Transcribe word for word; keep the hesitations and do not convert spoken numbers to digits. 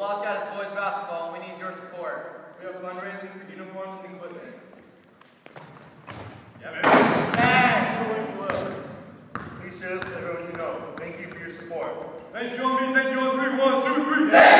Lost Goddess boys basketball, and we need your support. We have fundraising for uniforms and equipment. Yeah, man. Hey! Please share this with everyone you know. Thank you for your support. Thank you on me, thank you on three. One, two, three. Yeah!